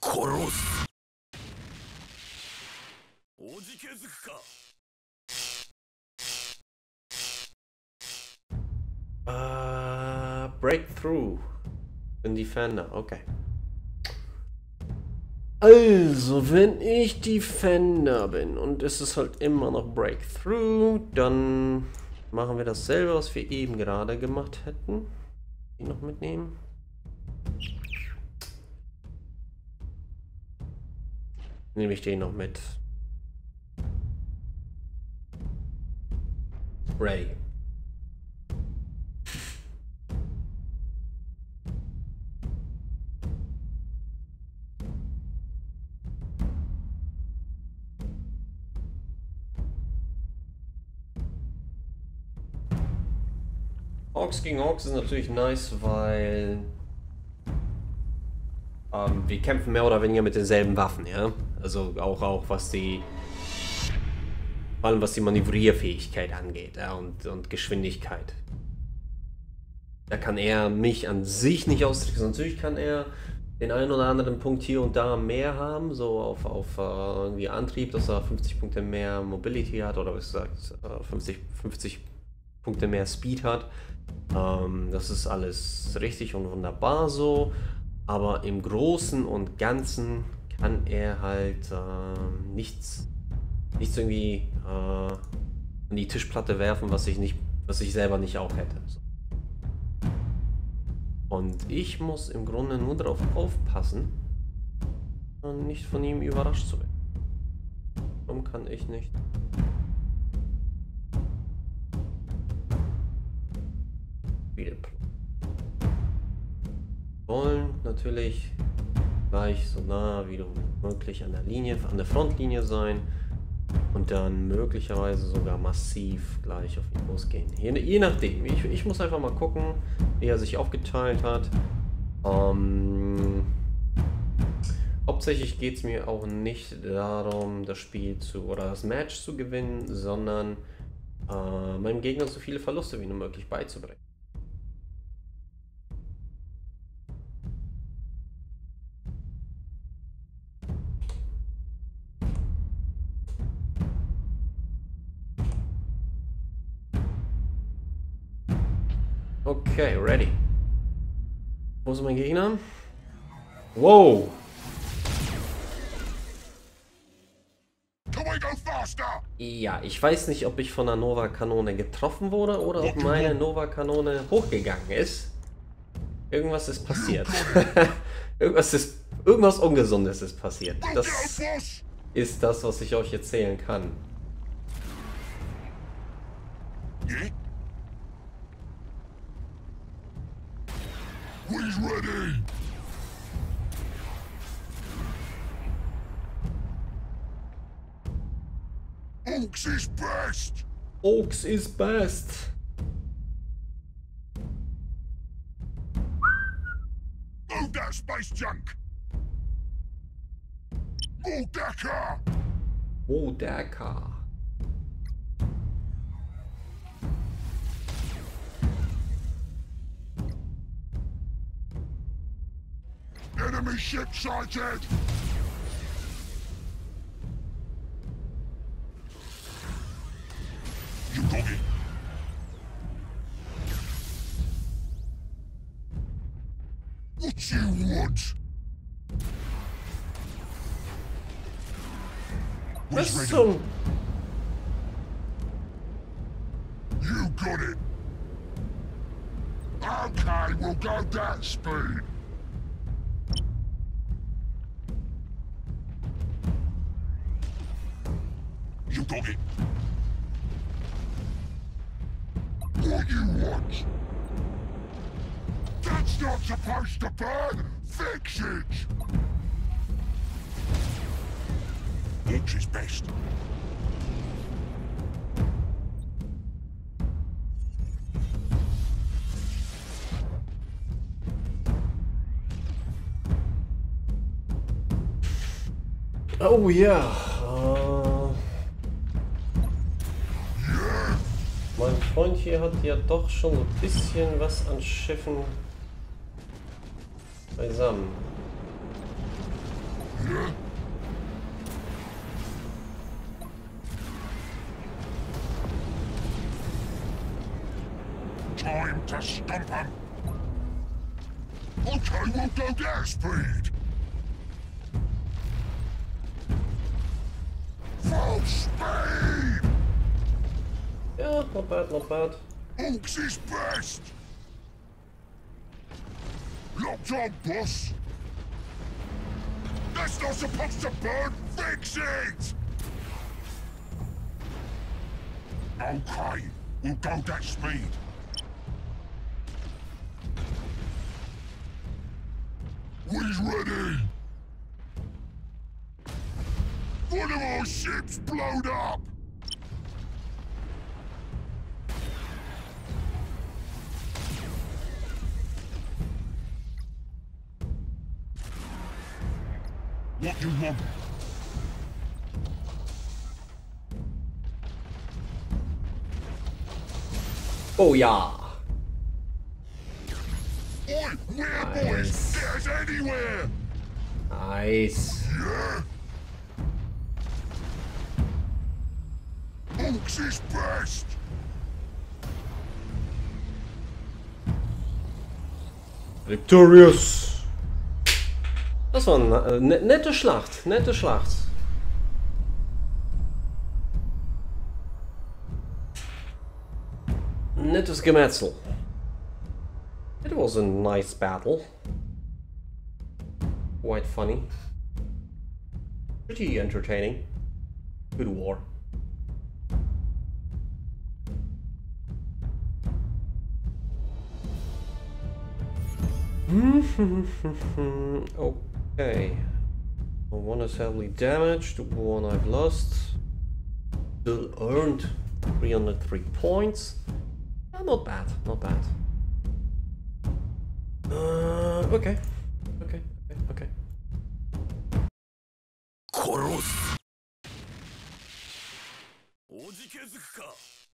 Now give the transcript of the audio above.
Breakthrough. Bin Defender, okay. Also, wenn ich Defender bin und es ist halt immer noch Breakthrough, dann machen wir dasselbe, was wir eben gerade gemacht hätten. Die noch mitnehmen. Nehme ich den noch mit. Ray. Orks gegen Orks ist natürlich nice, weil wir kämpfen mehr oder weniger mit denselben Waffen, ja. Also auch was die, vor allem was die Manövrierfähigkeit angeht, ja, und Geschwindigkeit. Da kann er mich an sich nicht austricksen. Natürlich kann er den einen oder anderen Punkt hier und da mehr haben, so auf irgendwie Antrieb, dass er 50 Punkte mehr Mobility hat oder was gesagt 50 Punkte mehr Speed hat. Das ist alles richtig und wunderbar so, aber im Großen und Ganzen kann er halt nichts irgendwie an die Tischplatte werfen, was ich selber nicht auch hätte. So. Und ich muss im Grunde nur darauf aufpassen, nicht von ihm überrascht zu werden. Warum kann ich nicht? Wollen natürlich gleich so nah wie möglich an der Frontlinie sein und dann möglicherweise sogar massiv gleich auf ihn losgehen. Je nachdem. Ich muss einfach mal gucken, wie er sich aufgeteilt hat. Hauptsächlich geht es mir auch nicht darum, das Spiel oder das Match zu gewinnen, sondern meinem Gegner so viele Verluste wie nur möglich beizubringen. Okay, ready. Wo ist mein Gegner? Wow! Ja, ich weiß nicht, ob ich von der Nova-Kanone getroffen wurde oder ob meine Nova-Kanone hochgegangen ist. Irgendwas ist passiert. Irgendwas Ungesundes ist passiert. Das ist das, was ich euch erzählen kann. He's ready! Oaks is best! Oaks is best! Move that space junk! Mordeka! Mordeka! Enemy ship sighted! You got it! What you want? Was zum... You got it! Okay, we'll go that speed! You got it. What you want? That's not supposed to burn! Fix it! Oaks is best. Oh ja. Mein Freund hier hat ja doch schon so ein bisschen was an Schiffen beisammen. Time to stump him. Okay, we'll go gas speed. Full speed! Ja, not bad, not bad. Hawks is best! Locked on, boss! That's not supposed to burn! Fix it! Okay, we'll go that speed. We's ready! One of our ships blown up! What you want? Oh ja. Oi, where boys? Nice. Get us anywhere! Nice. Yeah? Hawks is best! Victorious. Das war eine nette Schlacht, nette Schlacht. Nettes Gemetzel. It was a nice battle. Quite funny. Pretty entertaining. Good war. Okay. One is heavily damaged, one I've lost. Still earned 303 points. Not bad, not bad. Okay. Okay. 殺すおじけづくか